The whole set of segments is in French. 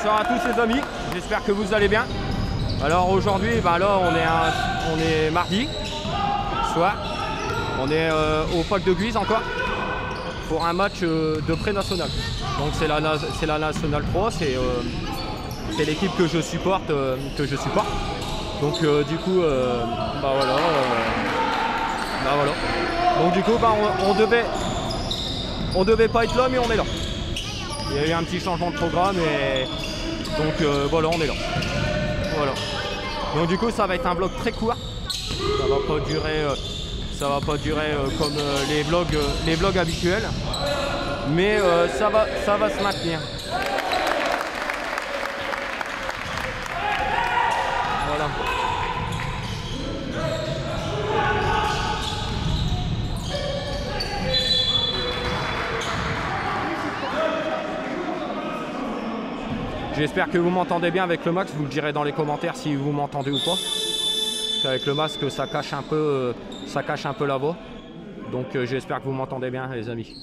Bonsoir à tous les amis, j'espère que vous allez bien. Alors aujourd'hui, là on est mardi soir, on est au Pack de Guise encore pour un match de pré-national. Donc c'est la National 3, c'est l'équipe que je supporte. Donc du coup, voilà. Donc du coup, on devait pas être là, mais on est là. Il y a eu un petit changement de programme et donc voilà, on est là. Voilà. Donc du coup, ça va être un vlog très court. Ça va pas durer comme les vlogs habituels, mais ça va se maintenir. Voilà. J'espère que vous m'entendez bien avec le max, vous le direz dans les commentaires si vous m'entendez ou pas. Avec le masque, ça cache un peu la voix. Donc j'espère que vous m'entendez bien les amis.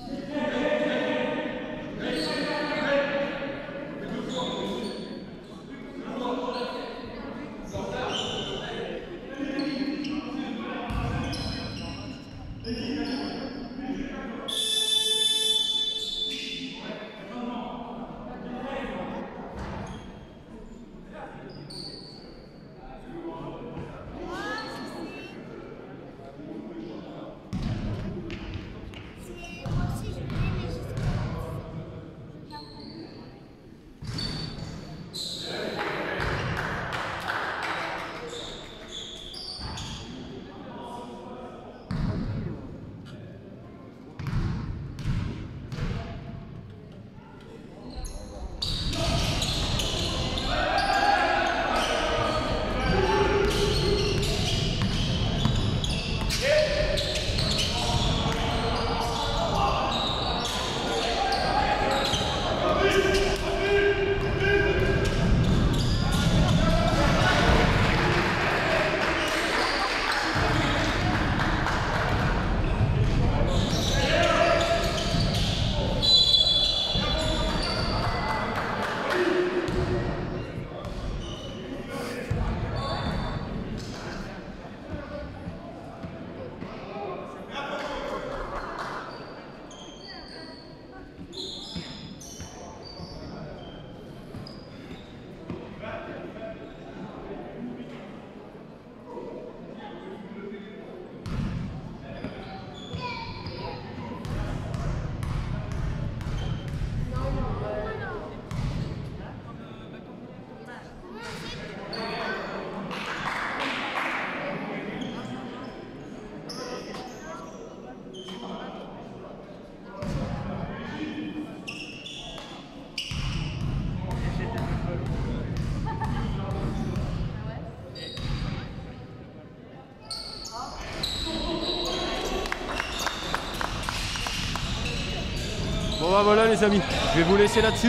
Bon voilà les amis, je vais vous laisser là-dessus.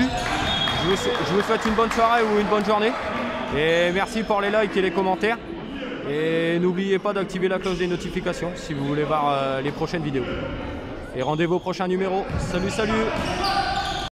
Je vous souhaite une bonne soirée ou une bonne journée. Et merci pour les likes et les commentaires. Et n'oubliez pas d'activer la cloche des notifications si vous voulez voir les prochaines vidéos. Et rendez-vous au prochain numéro. Salut, salut!